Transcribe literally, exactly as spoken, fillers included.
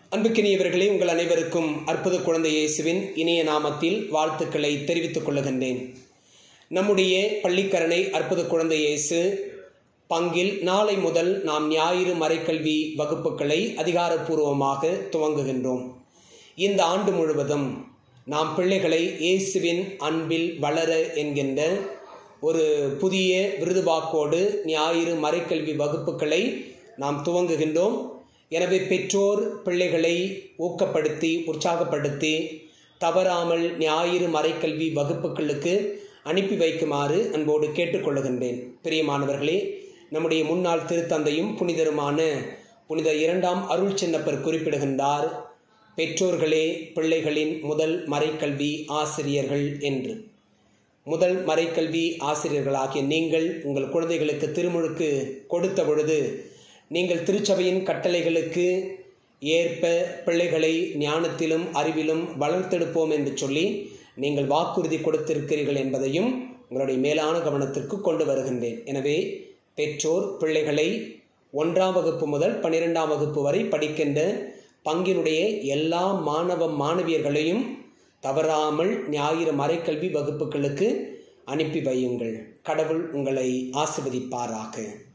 அன்புக்கினியவர்களே, உங்கள் அனைவருக்கும் அற்புத குழந்தை இயேசுவின் இனிய நாமத்தில் வாழ்த்துக்களை தெரிவித்துக் கொள்ளுகின்றேன். நம்முடைய பள்ளிக்கரணை அற்புத குழந்தை இயேசு பங்கில் நாளை முதல் நாம் ஞாயிறு மறைக்கல்வி வகுப்புகளை அதிகாரப்பூர்வமாக துவங்குகின்றோம். இந்த ஆண்டு முழுவதும் நாம் பிள்ளைகளை இயேசுவின் அன்பில் வளர என்கின்ற ஒரு புதிய விருதுவாக்கோடு ஞாயிறு மறைக்கல்வி வகுப்புகளை நாம் துவங்குகின்றோம். எனவே பெற்றோர் பிள்ளைகளை ஊக்கப்படுத்தி உற்சாகப்படுத்தி தவறாமல் ஞாயிறு மறைக்கல்வி வகுப்புகளுக்கு அனுப்பி வைக்குமாறு அன்போடு கேட்டுக்கொள்ளுகின்றேன். பிரியமானவர்களே, நம்முடைய முன்னாள் திருத்தந்தையும் புனிதருமான புனித இரண்டாம் அருள் சின்னப்பர் குறிப்பிடுகின்றார், பெற்றோர்களே பிள்ளைகளின் முதல் மறைக்கல்வி ஆசிரியர்கள் என்று. முதல் மறைக்கல்வி ஆசிரியர்களாகிய நீங்கள் உங்கள் குழந்தைகளுக்கு திருமுழுக்கு கொடுத்த பொழுது நீங்கள் திருச்சபையின் கட்டளைகளுக்கு ஏற்ப பிள்ளைகளை ஞானத்திலும் அறிவிலும் வளர்த்தெடுப்போம் என்று சொல்லி நீங்கள் வாக்குறுதி கொடுத்திருக்கிறீர்கள் என்பதையும் உங்களுடைய மேலான கவனத்திற்கு கொண்டு வருகின்றேன். எனவே பெற்றோர் பிள்ளைகளை ஒன்றாம் வகுப்பு முதல் பன்னிரெண்டாம் வகுப்பு வரை படிக்கின்ற பங்கினுடைய எல்லா மாணவ மாணவியர்களையும் தவறாமல் ஞாயிறு மறைக்கல்வி வகுப்புகளுக்கு அனுப்பி வையுங்கள். கடவுள் உங்களை ஆசீர்வதிப்பாராக.